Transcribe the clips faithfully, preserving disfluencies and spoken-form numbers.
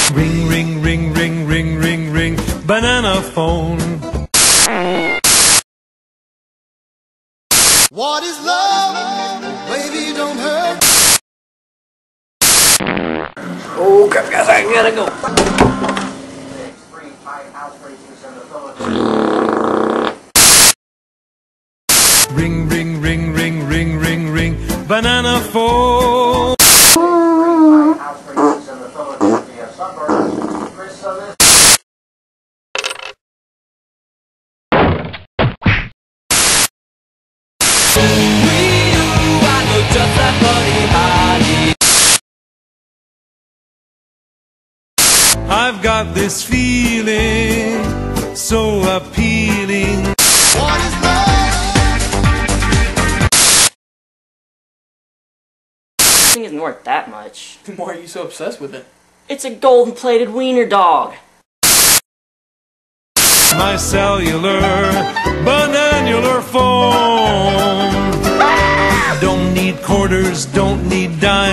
Ring, ring, ring, ring, ring, ring, ring, banana phone. What is love? Baby, don't hurt. Oh, guys, I gotta go. Ring, ring, ring, ring, ring, ring, ring, banana phone. I've got this feeling so appealing. What is love? This thing isn't worth that much. Why are you so obsessed with it? It's a golden-plated wiener dog. My cellular, bananular phone. Don't need quarters, don't need dimes.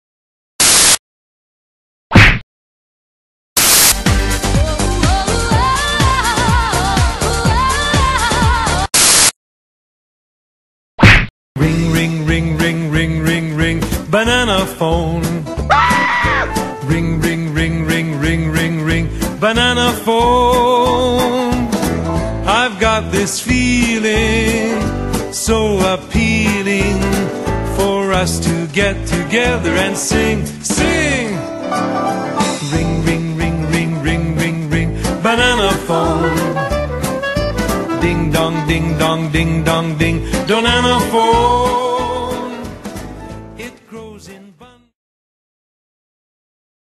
Ring, ring, ring, ring, ring, ring, ring, banana phone. Ring, ring, ring, ring, ring, ring, ring, banana phone. I've got this feeling so appealing for us to get together and sing, sing. Ring, ring, ring, ring, ring, ring, ring, banana phone. Ding dong, ding dong, ding dong, ding, banana phone.